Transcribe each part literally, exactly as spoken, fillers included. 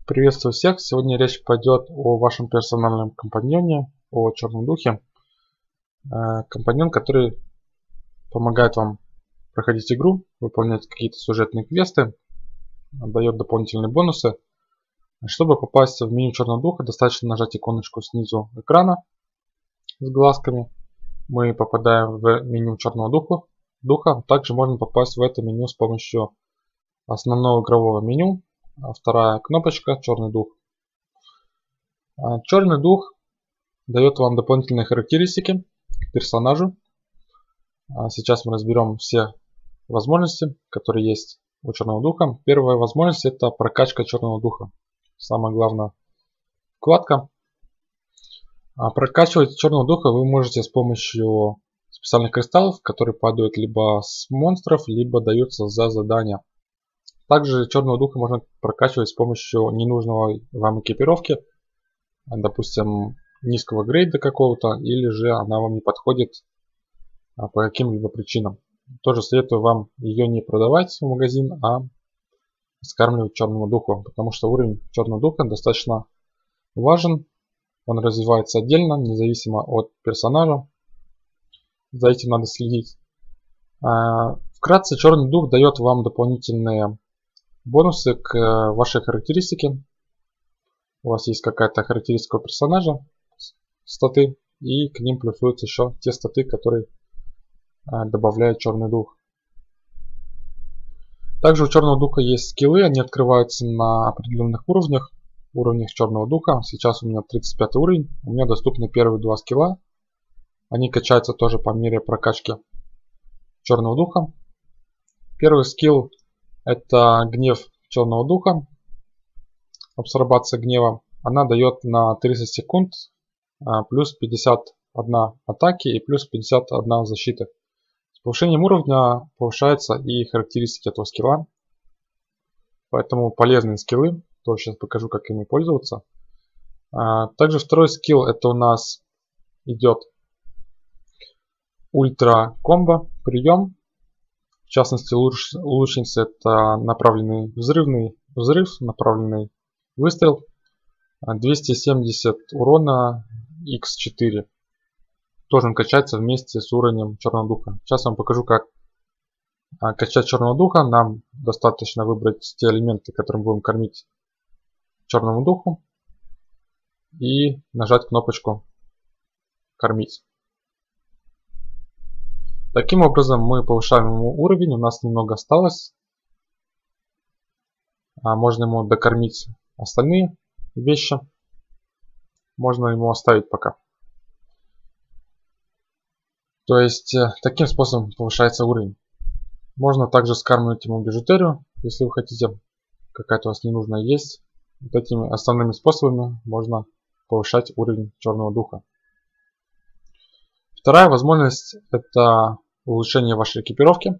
Приветствую всех! Сегодня речь пойдет о вашем персональном компаньоне, о Черном Духе. Компаньон, который помогает вам проходить игру, выполнять какие-то сюжетные квесты, дает дополнительные бонусы. Чтобы попасть в меню Черного Духа, достаточно нажать иконочку снизу экрана с глазками. Мы попадаем в меню Черного Духа. Духа. Также можно попасть в это меню с помощью основного игрового меню. Вторая кнопочка Черный Дух. Черный Дух дает вам дополнительные характеристики к персонажу. Сейчас мы разберем все возможности, которые есть у Черного Духа. Первая возможность — это прокачка Черного Духа. Самая главная вкладка. Прокачивать Черного Духа вы можете с помощью специальных кристаллов, которые падают либо с монстров, либо даются за задания. Также Черного Духа можно прокачивать с помощью ненужного вам экипировки, допустим, низкого грейда какого-то, или же она вам не подходит по каким-либо причинам. Тоже советую вам ее не продавать в магазин, а скармливать Черному Духу, потому что уровень Черного Духа достаточно важен. Он развивается отдельно, независимо от персонажа. За этим надо следить. Вкратце, Черный Дух дает вам дополнительные бонусы к вашей характеристике. У вас есть какая-то характеристика у персонажа, статы, и к ним плюсуются еще те статы, которые добавляет Черный Дух. Также у Черного Духа есть скиллы, они открываются на определенных уровнях, уровнях Черного Духа. Сейчас у меня тридцать пятый уровень, у меня доступны первые два скилла. Они качаются тоже по мере прокачки Черного Духа. Первый скилл — это гнев Черного Духа, абсорбация гнева. Она дает на тридцать секунд плюс пятьдесят одна атаки и плюс пятьдесят одна защиты. С повышением уровня повышаются и характеристики этого скилла. Поэтому полезные скиллы. Тоже сейчас покажу, как ими пользоваться. Также второй скилл — это у нас идет ультра комбо прием. В частности, улучшенцы — это направленный взрывный взрыв, направленный выстрел, двести семьдесят урона икс четыре. Тоже он качается вместе с уровнем Черного Духа. Сейчас я вам покажу, как качать Черного Духа. Нам достаточно выбрать те элементы, которым будем кормить Черному Духу, и нажать кнопочку «Кормить». Таким образом мы повышаем ему уровень, у нас немного осталось. Можно ему докормить остальные вещи. Можно ему оставить пока. То есть таким способом повышается уровень. Можно также скармливать ему бижутерию, если вы хотите. Какая-то у вас ненужная есть. Вот этими основными способами можно повышать уровень Черного Духа. Вторая возможность — это улучшение вашей экипировки.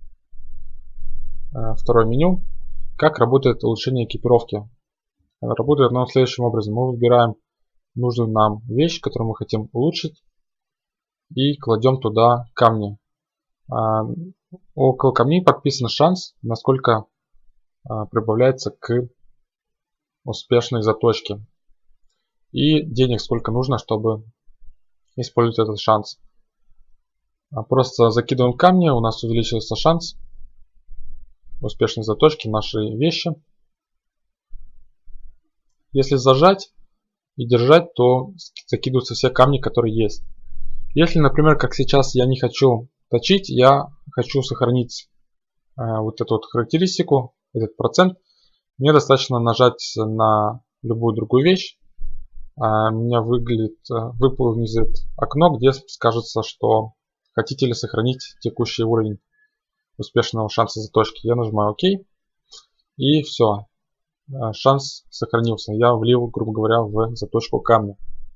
Второе меню. Как работает улучшение экипировки? Работает оно следующим образом. Мы выбираем нужную нам вещь, которую мы хотим улучшить, и кладем туда камни. Около камней подписан шанс, насколько прибавляется к успешной заточке, и денег сколько нужно, чтобы использовать этот шанс. Просто закидываем камни, у нас увеличился шанс успешной заточки нашей вещи. Если зажать и держать, то закидываются все камни, которые есть. Если, например, как сейчас, я не хочу точить, я хочу сохранить э, вот эту вот характеристику, этот процент, мне достаточно нажать на любую другую вещь. Э, меня выглядит, э, выполнит окно, где скажется, что хотите ли сохранить текущий уровень успешного шанса заточки. Я нажимаю ОК, и все. Э, шанс сохранился. Я влил, грубо говоря, в заточку камня.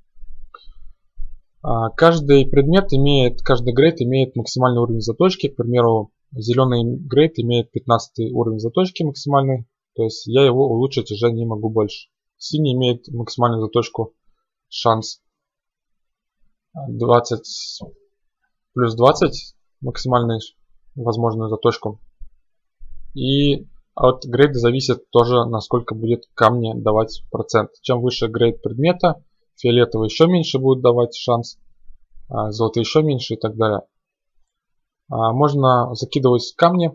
Каждый предмет имеет, каждый грейд имеет максимальный уровень заточки. К примеру, зеленый грейд имеет пятнадцатый уровень заточки максимальный. То есть я его улучшить уже не могу больше. Синий имеет максимальную заточку, шанс двадцать плюс двадцать максимальную возможную заточку. И от грейда зависит тоже, насколько будет камни давать процент. Чем выше грейд предмета, фиолетовый еще меньше будет давать шанс, золотые еще меньше и так далее. Можно закидывать камни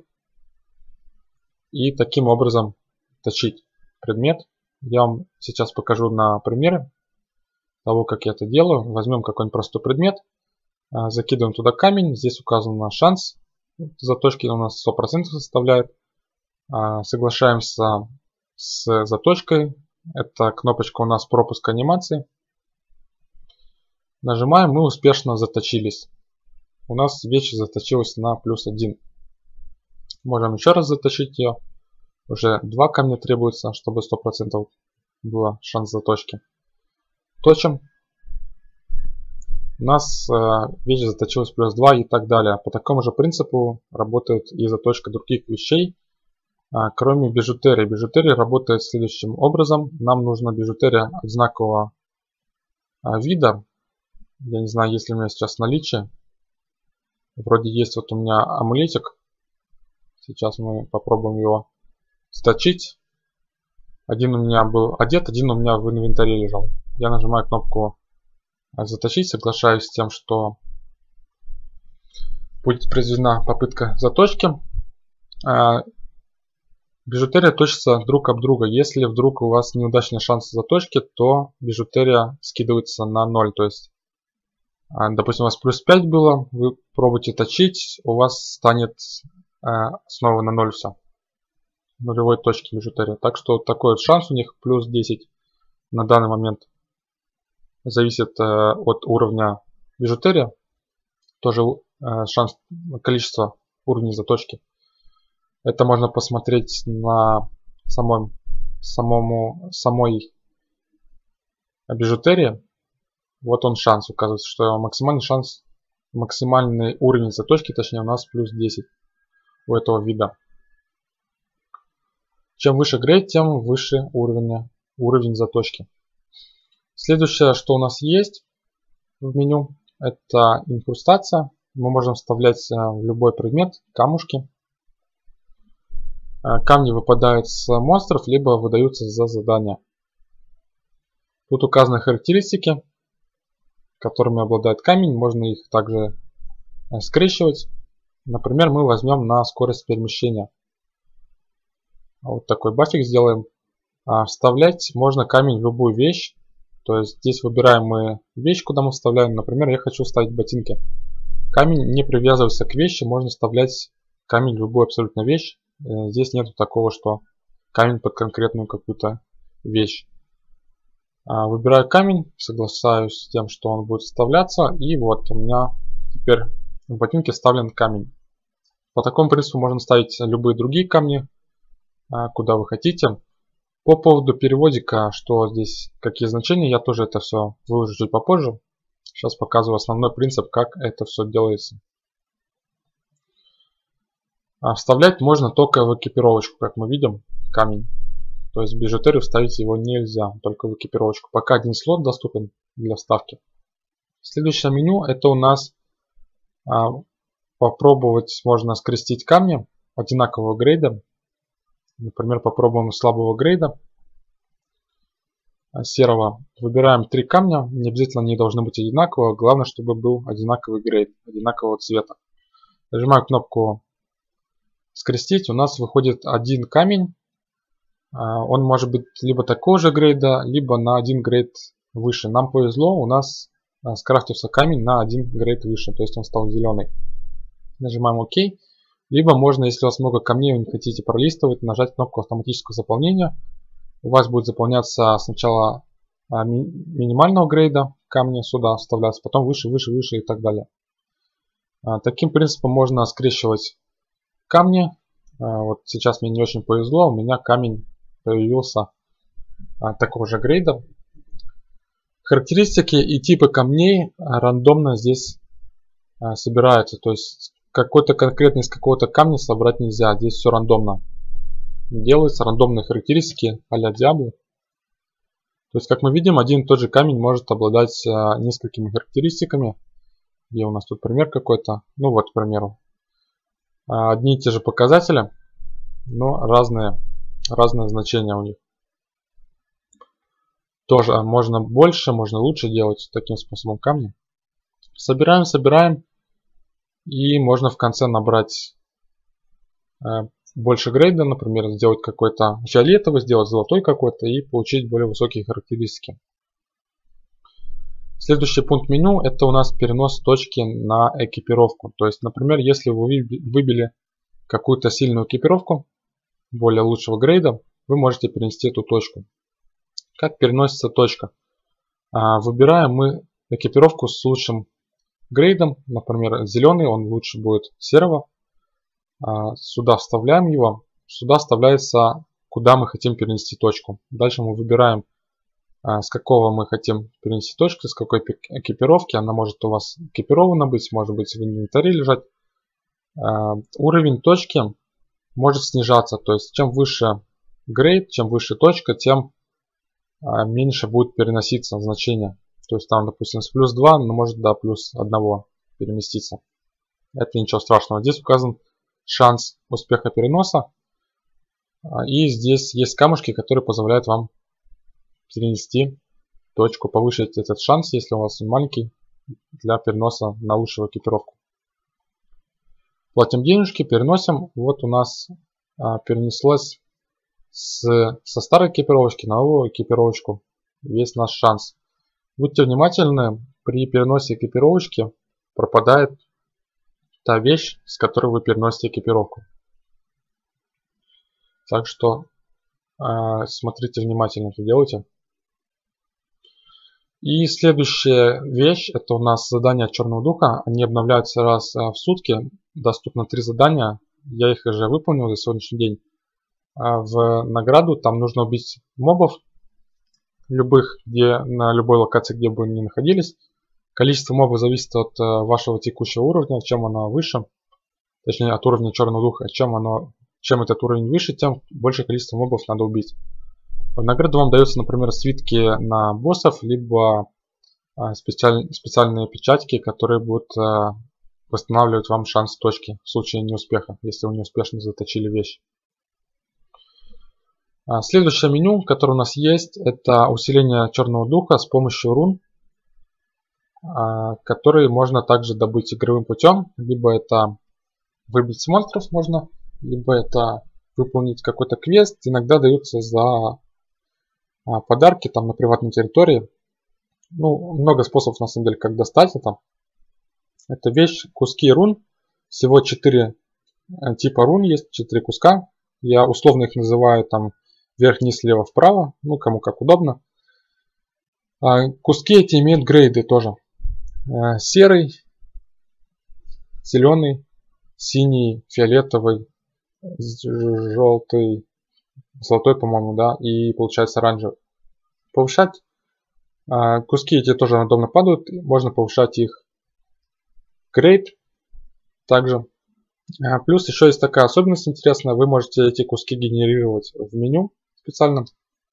и таким образом точить предмет. Я вам сейчас покажу на примере того, как я это делаю. Возьмем какой-нибудь простой предмет, закидываем туда камень, здесь указан наш шанс, заточки у нас сто процентов составляет. Соглашаемся с заточкой, это кнопочка у нас пропуск анимации. Нажимаем, мы успешно заточились. У нас вещь заточилась на плюс один. Можем еще раз заточить ее. Уже два камня требуется, чтобы сто процентов был шанс заточки. Точим. У нас э, вещь заточилась плюс два и так далее. По такому же принципу работает и заточка других вещей, э, кроме бижутерии. Бижутерия работает следующим образом. Нам нужна бижутерия одинакового э, вида. Я не знаю, есть ли у меня сейчас наличие. Вроде есть вот у меня амулетик. Сейчас мы попробуем его заточить. Один у меня был одет, один у меня в инвентаре лежал. Я нажимаю кнопку заточить, соглашаюсь с тем, что будет произведена попытка заточки. Бижутерия точится друг об друга. Если вдруг у вас неудачный шанс заточки, то бижутерия скидывается на ноль. То есть, допустим, у вас плюс пять было, вы пробуете точить, у вас станет снова на ноль все. Нулевой точки бижутерия. Так что такой вот шанс у них плюс десять на данный момент. Зависит э, от уровня бижутерии. Тоже э, шанс, количество уровней заточки. Это можно посмотреть на самом, самому, самой бижутерии. Вот он шанс указывается, что максимальный шанс, максимальный уровень заточки, точнее у нас плюс десять у этого вида. Чем выше грейд, тем выше уровень, уровень заточки. Следующее, что у нас есть в меню, это инкрустация. Мы можем вставлять в любой предмет камушки. Камни выпадают с монстров, либо выдаются за задание. Тут указаны характеристики, которыми обладает камень. Можно их также скрещивать. Например, мы возьмем на скорость перемещения. Вот такой бафик сделаем. Вставлять можно камень в любую вещь. То есть здесь выбираем мы вещь, куда мы вставляем. Например, я хочу вставить ботинки. Камень не привязывается к вещи, можно вставлять камень в любую абсолютно вещь. Здесь нет такого, что камень под конкретную какую-то вещь. Выбираю камень, соглашаюсь с тем, что он будет вставляться. И вот у меня теперь в ботинке вставлен камень. По такому принципу можно ставить любые другие камни, куда вы хотите. По поводу переводика, что здесь, какие значения, я тоже это все выложу чуть попозже. Сейчас показываю основной принцип, как это все делается. А вставлять можно только в экипировочку, как мы видим, камень. То есть в бижутерию вставить его нельзя, только в экипировочку. Пока один слот доступен для вставки. Следующее меню, это у нас а, попробовать можно скрестить камни одинакового грейда. Например, попробуем слабого грейда, серого. Выбираем три камня, не обязательно они должны быть одинаковые, главное, чтобы был одинаковый грейд, одинакового цвета. Нажимаю кнопку скрестить, у нас выходит один камень. Он может быть либо такого же грейда, либо на один грейд выше. Нам повезло, у нас скрафтился камень на один грейд выше, то есть он стал зеленый. Нажимаем ОК. Либо можно, если у вас много камней, вы не хотите пролистывать, нажать кнопку автоматического заполнения. У вас будет заполняться сначала ми минимального грейда камни сюда вставляться, потом выше, выше, выше и так далее. Таким принципом можно скрещивать камни. Вот сейчас мне не очень повезло, у меня камень появился такого же грейда. Характеристики и типы камней рандомно здесь собираются, то есть какой-то конкретный из какого-то камня собрать нельзя. Здесь все рандомно делается, рандомные характеристики а-ля Diablo. То есть, как мы видим, один и тот же камень может обладать а, несколькими характеристиками. Где у нас тут пример какой-то? Ну вот, к примеру. А, одни и те же показатели. но разные, разные значения у них. Тоже можно больше, можно лучше делать таким способом камни. Собираем, собираем. И можно в конце набрать э, больше грейда, например, сделать какой-то фиолетовый, сделать золотой какой-то и получить более высокие характеристики. Следующий пункт меню — это у нас перенос точки на экипировку. То есть, например, если вы выбили какую-то сильную экипировку, более лучшего грейда, вы можете перенести эту точку. Как переносится точка? А, выбираем мы экипировку с лучшим грейдом, например, зеленый, он лучше будет серого. А, сюда вставляем его. Сюда вставляется, куда мы хотим перенести точку. Дальше мы выбираем, а, с какого мы хотим перенести точку, с какой экипировки. Она может у вас экипирована быть, может быть в инвентаре лежать. А, уровень точки может снижаться. То есть чем выше грейд, чем выше точка, тем а, меньше будет переноситься значение. То есть там, допустим, с плюс два, но может до плюс один переместиться. Это ничего страшного. Здесь указан шанс успеха переноса. И здесь есть камушки, которые позволяют вам перенести точку, повысить этот шанс, если у вас он маленький, для переноса на лучшую экипировку. Платим денежки, переносим. Вот у нас перенеслось с, со старой экипировочки на новую экипировочку весь наш шанс. Будьте внимательны, при переносе экипировочки пропадает та вещь, с которой вы переносите экипировку. Так что э, смотрите внимательно, это делайте. И следующая вещь, это у нас задания Черного Духа. Они обновляются раз в сутки. Доступно три задания. Я их уже выполнил за сегодняшний день. В награду там нужно убить мобов. Любых, где, на любой локации, где бы они ни находились. Количество мобов зависит от вашего текущего уровня. Чем оно выше, точнее от уровня Черного Духа. Чем, оно, чем этот уровень выше, тем больше количество мобов надо убить. В награду вам даются, например, свитки на боссов, либо специаль, специальные печатки, которые будут восстанавливать вам шанс точки в случае неуспеха, если вы неуспешно заточили вещь. Следующее меню, которое у нас есть, это усиление Черного Духа с помощью рун, которые можно также добыть игровым путем. Либо это выбить с монстров можно, либо это выполнить какой-то квест. Иногда даются за подарки там на приватной территории. Ну, много способов на самом деле, как достать это. Это вещь, куски рун. Всего четыре типа рун есть, четыре куска. Я условно их называю там вверх, вниз, слева, вправо. Ну, кому как удобно. Куски эти имеют грейды тоже. Серый, зеленый, синий, фиолетовый, желтый, золотой, по-моему, да, и получается оранжевый. Повышать куски эти тоже рандомно падают. Можно повышать их грейд также. Плюс еще есть такая особенность интересная. Вы можете эти куски генерировать в меню специально.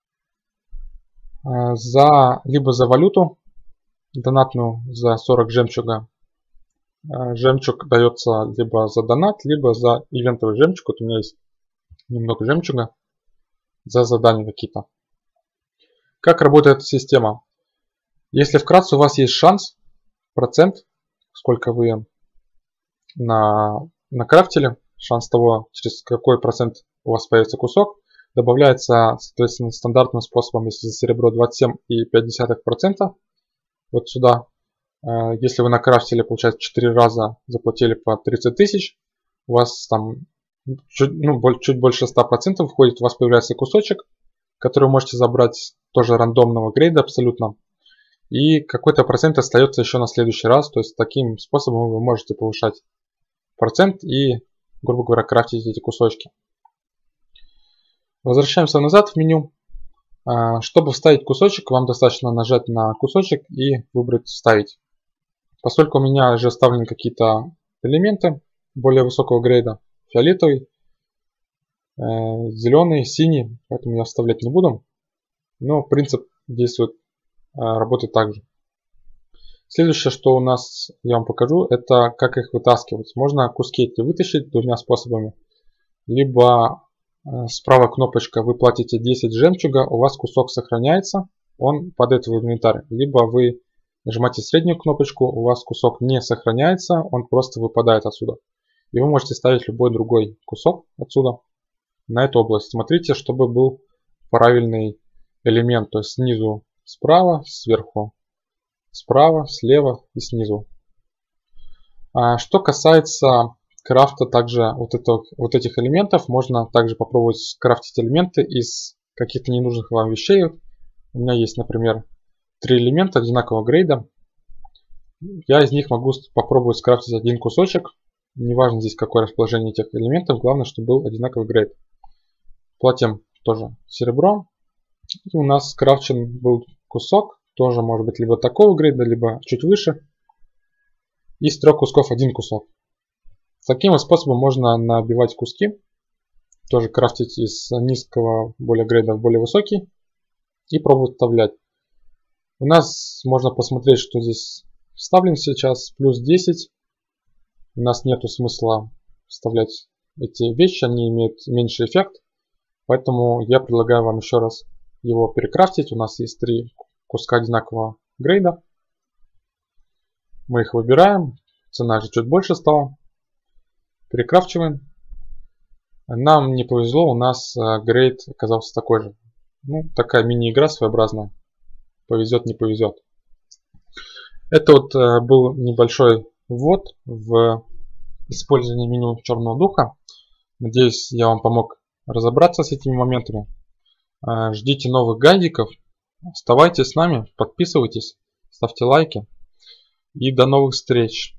За, либо за валюту донатную за сорок жемчуга. Жемчуг дается либо за донат, либо за ивентовый жемчуг. Вот у меня есть немного жемчуга за задания какие-то. Как работает эта система? Если вкратце, у вас есть шанс, процент, сколько вы на, накрафтили, шанс того, через какой процент у вас появится кусок, добавляется, соответственно, стандартным способом, если за серебро двадцать семь и пять десятых процента, вот сюда. Если вы накрафтили, получается, четыре раза заплатили по тридцать тысяч, у вас там чуть, ну, чуть больше ста процентов входит, у вас появляется кусочек, который вы можете забрать, тоже рандомного грейда абсолютно. И какой-то процент остается еще на следующий раз. То есть таким способом вы можете повышать процент и, грубо говоря, крафтить эти кусочки. Возвращаемся назад в меню. Чтобы вставить кусочек, вам достаточно нажать на кусочек и выбрать «Вставить». Поскольку у меня уже вставлены какие-то элементы более высокого грейда, фиолетовый, зеленый, синий, поэтому я вставлять не буду. Но принцип действует, работает также. Следующее, что у нас я вам покажу, это как их вытаскивать. Можно куски эти вытащить двумя способами. Либо Справа кнопочка «Вы платите десять жемчуга», у вас кусок сохраняется, он падает в инвентарь. Либо вы нажимаете среднюю кнопочку, у вас кусок не сохраняется, он просто выпадает отсюда. И вы можете ставить любой другой кусок отсюда на эту область. Смотрите, чтобы был правильный элемент, то есть снизу справа, сверху справа, слева и снизу. А что касается крафта также вот, это, вот этих элементов, можно также попробовать скрафтить элементы из каких-то ненужных вам вещей. У меня есть, например, три элемента одинакового грейда. Я из них могу попробовать скрафтить один кусочек. Неважно здесь какое расположение этих элементов, главное, чтобы был одинаковый грейд. Платим тоже серебро. И у нас скрафчен был кусок, тоже может быть либо такого грейда, либо чуть выше. Из трех кусков один кусок. Таким вот способом можно набивать куски. Тоже крафтить из низкого более грейда в более высокий. И пробовать вставлять. У нас можно посмотреть, что здесь вставлен сейчас. Плюс десять. У нас нету смысла вставлять эти вещи. Они имеют меньший эффект. Поэтому я предлагаю вам еще раз его перекрафтить. У нас есть три куска одинакового грейда. Мы их выбираем. Цена же чуть больше стала. Перекрафчиваем. Нам не повезло, у нас грейд оказался такой же. Ну, такая мини-игра своеобразная. Повезет, не повезет. Это вот был небольшой ввод в использование меню Черного Духа. Надеюсь, я вам помог разобраться с этими моментами. Ждите новых гайдиков. Оставайтесь с нами, подписывайтесь, ставьте лайки. И до новых встреч!